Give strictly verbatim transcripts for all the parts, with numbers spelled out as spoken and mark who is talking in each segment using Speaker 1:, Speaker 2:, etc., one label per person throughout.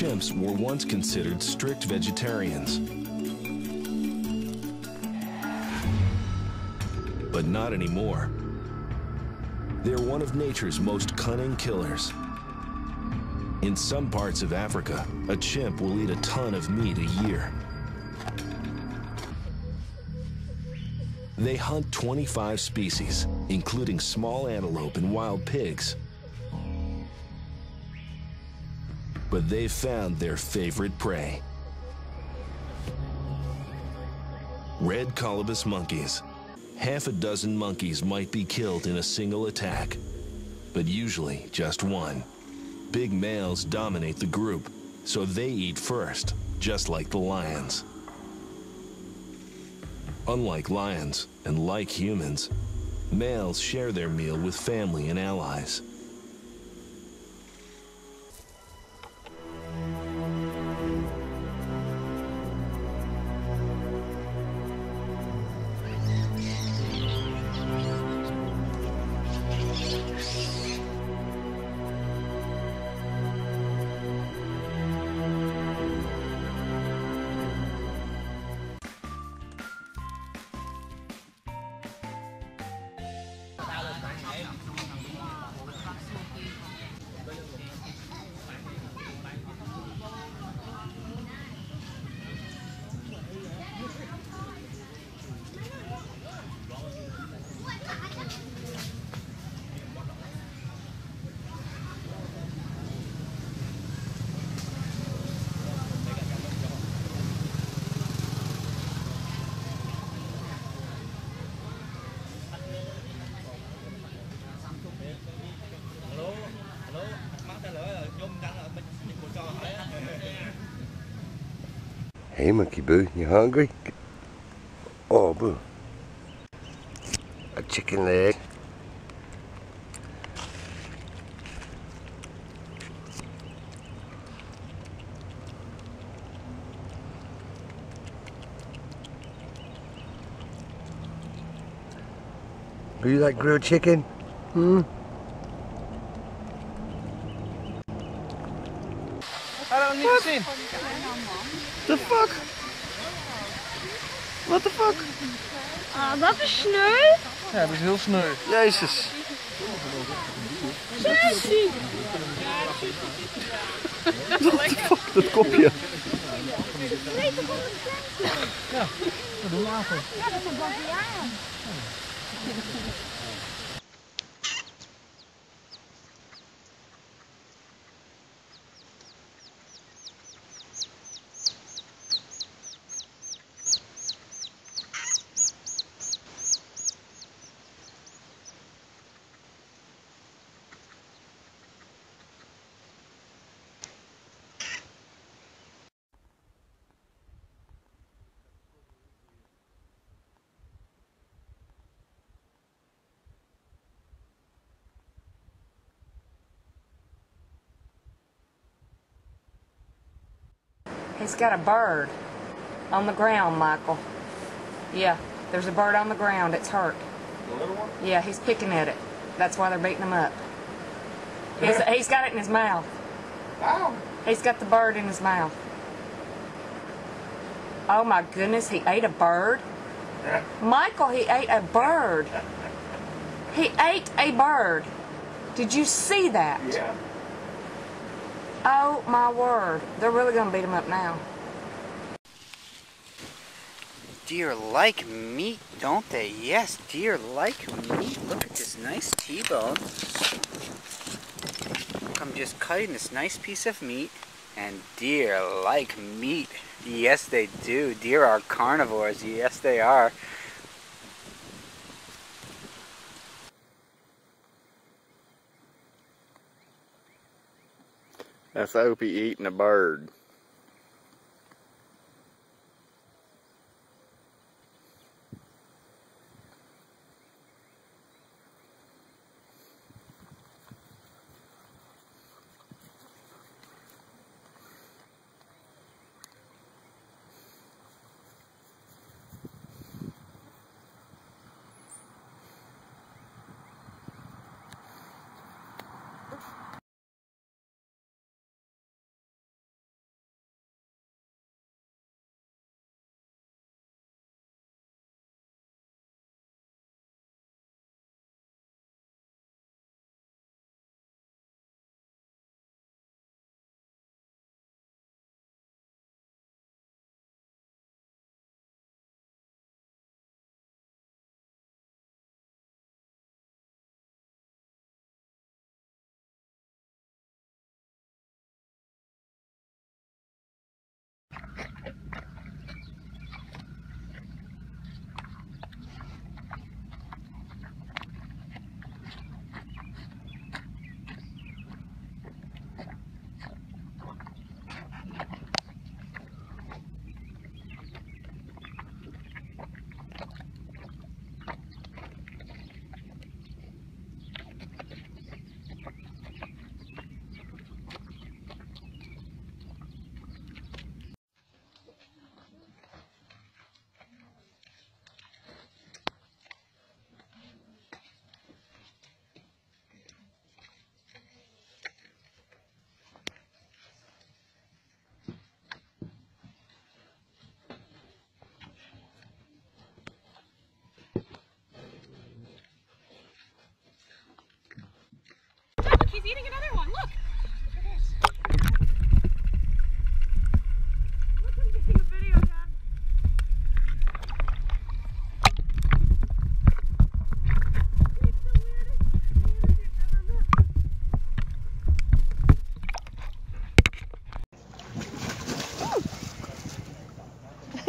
Speaker 1: chimps were once considered strict vegetarians. But not anymore. They're one of nature's most cunning killers. In some parts of Africa, a chimp will eat a ton of meat a year. They hunt twenty-five species, including small antelope and wild pigs. But they've found their favorite prey. Red colobus monkeys. Half a dozen monkeys might be killed in a single attack, but usually just one. Big males dominate the group, so they eat first, just like the lions. Unlike lions, and like humans, males share their meal with family and allies.
Speaker 2: Hey, Monkey Boo, you hungry? Oh, Boo. A chicken leg. Do you like grilled chicken? Hmm?
Speaker 3: Wat? The fuck? What the fuck?
Speaker 4: Ah, dat is sneu.
Speaker 3: Ja, dat is heel sneu.
Speaker 2: Jezus.
Speaker 4: Sushi.
Speaker 3: What the fuck, dat kopje.
Speaker 4: Nee, dat komt een kleintje.
Speaker 3: Ja, dat doen we later.
Speaker 4: Ja, dat is een baviaan.
Speaker 5: He's got a bird on the ground, Michael. Yeah, there's a bird on the ground. It's hurt.
Speaker 3: The little one?
Speaker 5: Yeah, he's picking at it. That's why they're beating him up. He's, he's got it in his mouth.
Speaker 3: Wow.
Speaker 5: He's got the bird in his mouth. Oh my goodness, he ate a bird? Michael, he ate a bird. He ate a bird. Did you see that?
Speaker 3: Yeah.
Speaker 5: Oh my word. They're really going to beat him up now.
Speaker 6: Deer like meat, don't they? Yes, deer like meat. Look at this nice T-bone. I'm just cutting this nice piece of meat, and deer like meat. Yes, they do. Deer are carnivores. Yes, they are.
Speaker 7: That's Opie eating a bird.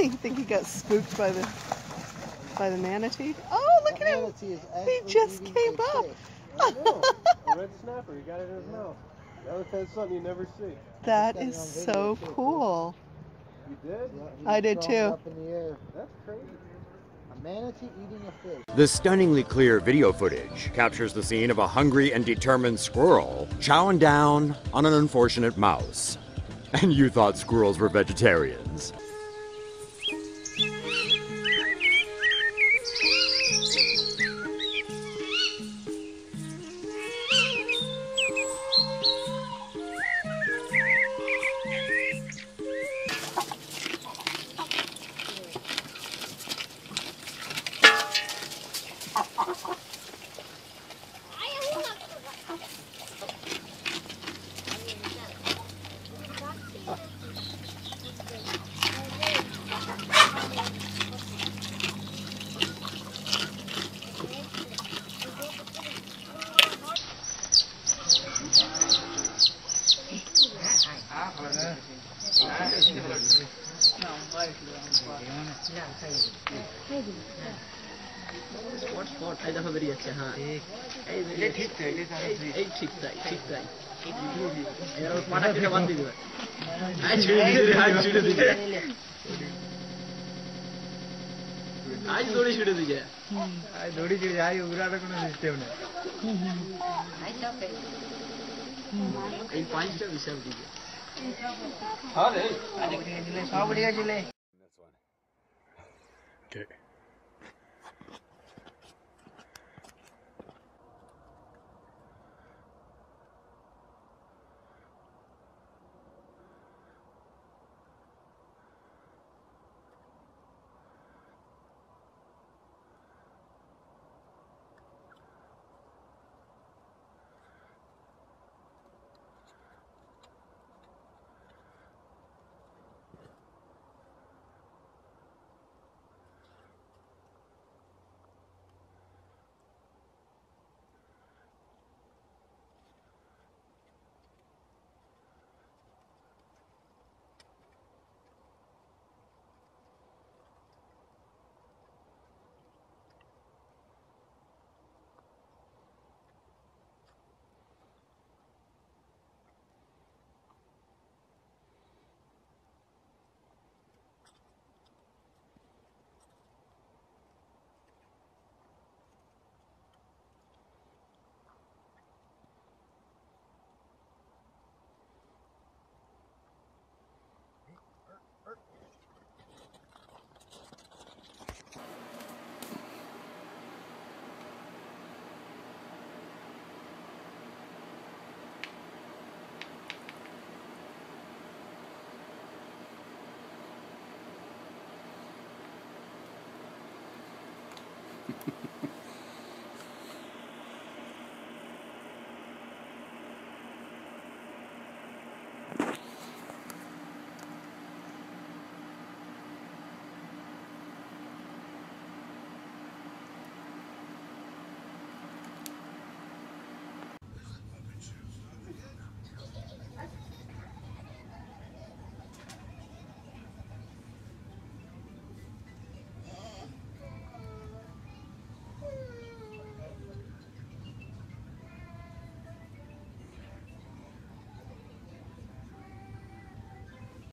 Speaker 8: you think he got spooked by the by the manatee? Oh, look at him! He just came up.
Speaker 3: I know. A red snapper. He got it in his mouth. That- That's something you never see.
Speaker 8: That is so cool.
Speaker 3: You did?
Speaker 8: I did too.
Speaker 3: Up in the air. That's crazy. A manatee eating a fish.
Speaker 9: The stunningly clear video footage captures the scene of a hungry and determined squirrel chowing down on an unfortunate mouse. And you thought squirrels were vegetarians.
Speaker 10: Spot spot ऐसा खबर अच्छा हाँ ये ठीक है ये ठीक है ठीक है यार उस माटा के बात नहीं हुआ आज छुड़े दीजिए आज छुड़े दीजिए आज थोड़ी छुड़े दीजिए आज थोड़ी छुड़े आज उगरा रखो ना सिस्टम ने एक पांच तो विषय दीजिए हाँ रे आज जिले सौ बढ़िया जिले okay
Speaker 2: Ha ha ha.